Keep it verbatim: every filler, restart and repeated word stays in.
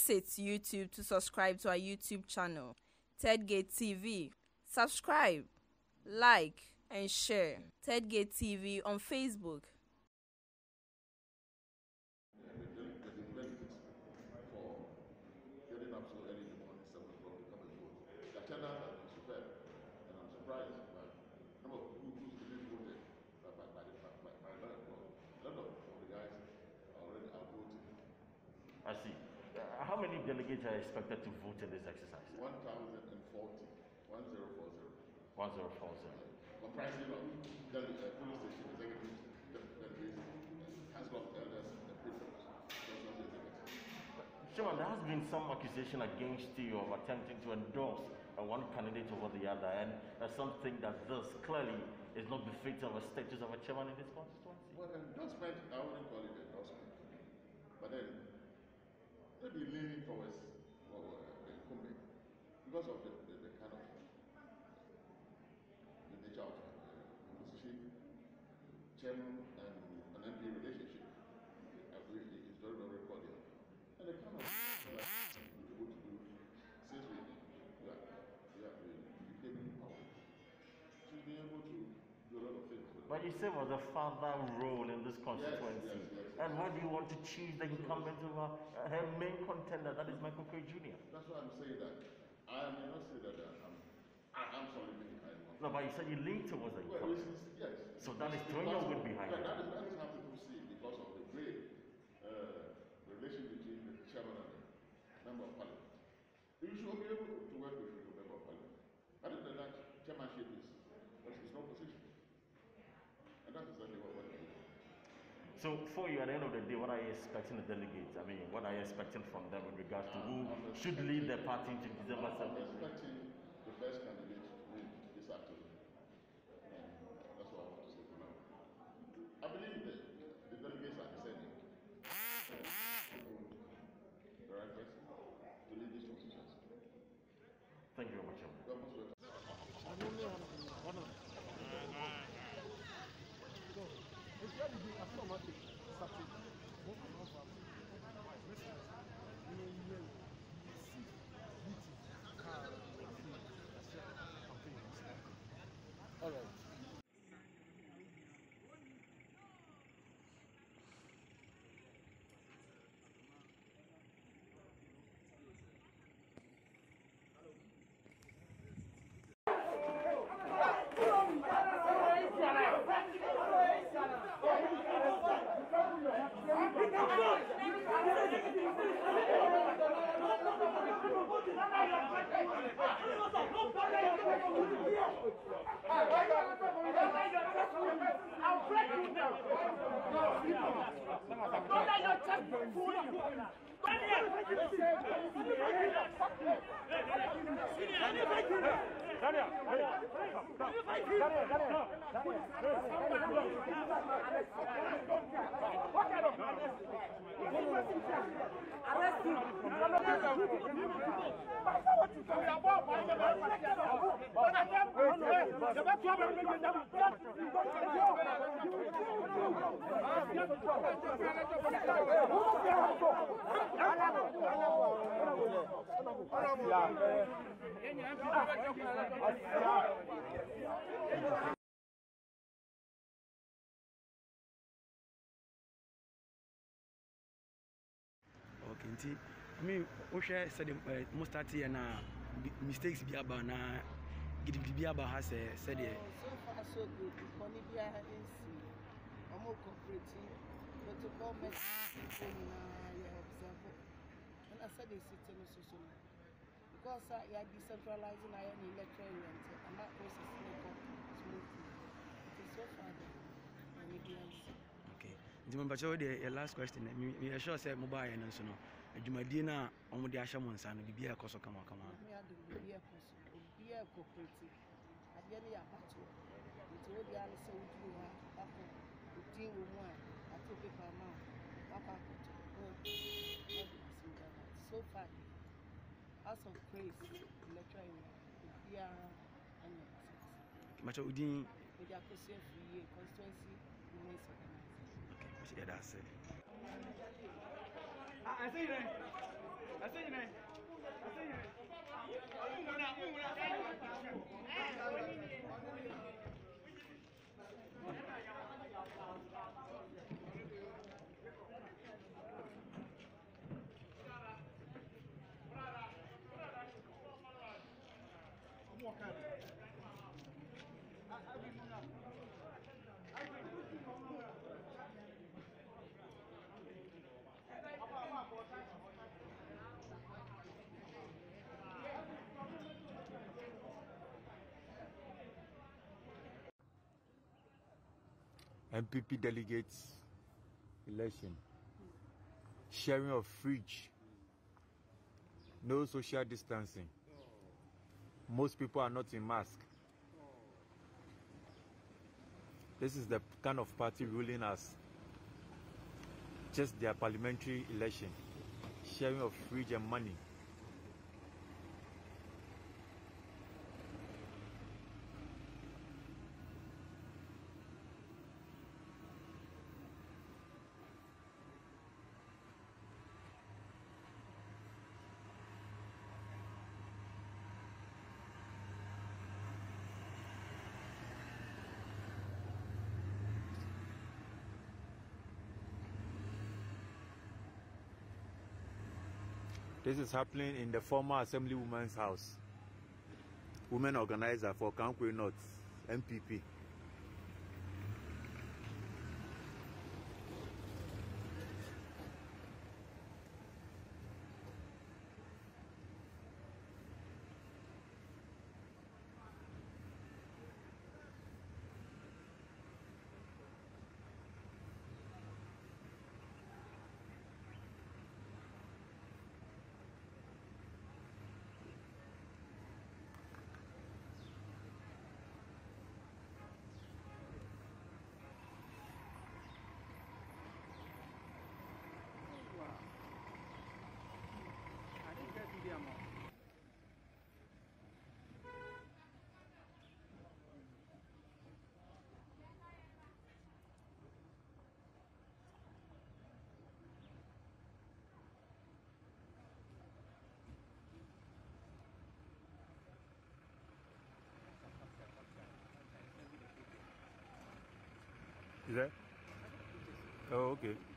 Visit YouTube to subscribe to our YouTube channel, Third Gate T V. Subscribe, like, and share. Third Gate T V on Facebook. I see. Uh, how many delegates are expected to vote in this exercise? one thousand forty. one thousand forty. one thousand forty. Comprising of police station executives, delegates, council of elders, and prefects. Chairman, there has been some accusation against you of attempting to endorse uh, one candidate over the other, and uh, something that this clearly is not befitting of a status of a chairman in this constituency. Well, endorsement, I wouldn't call it endorsement. But then, maybe leaning towards well, uh, incumbent because of the, the, the kind of the nature of uh, position, chairman and an M P relationship. I believe it's very, very cordial. And the kind of like, we're able to do since we, we, are, we, are, we came in power. She's been able to do a lot of things. But you say was a father role in this constituency. Yes, yes, yes. And why do you want to choose the incumbent over uh, her main contender, that is Michael Craig Junior? That's why I'm saying that. I may not say that uh, I'm, I, I'm sorry, I No, but you said you lean towards the well, incumbent. yes. So that is throwing your weight behind yeah, it. That is, that is how people see it because of the great uh, relation between the chairman and the member of parliament. You should be able to work with the member of parliament. Other than that, chairmanship is, well, it's no position. And that's exactly what we're doing. So for you, at the end of the day, what are you expecting the delegates? I mean, what are you expecting from them in regards to who should lead the party into December seventh? I'm expecting the best candidate to win this afternoon. And that's what I want to say for now. I believe that the delegates are descending. The right person to lead this constituency. Thank you very much. You're most welcome. All right. Okay, I mean, we share said most start here na mistakes be about na gidi be about has said here. So far so good. Money be a agency. I'm more cooperative. But to come and see na your observer. And I said they sit in the social because I are decentralizing I am electoral unit. I'm not processing it smoothly. It is so far and it okay. The member show the last question. Me sure say mobile and so no. Adwumadi na omo de ahye mo nsa no bibia ekoso kama kama me adu bibia ekoso bibia cooperative ade ne ya pato nti wo dia ne se wudu ha akọ odi wo mu a ato paper ma papa akoto so far as of praise electoral bibia and macho udin we dia ko se free constituency women's organization okay that's it I say that. M P P delegates election, sharing of fridge, no social distancing. Most people are not in mask. This is the kind of party ruling us. Just their parliamentary election, sharing of fridge and money. This is happening in the former Assemblywoman's house. Women organizer for Kankwe North, M P P. Is that? Oh, okay.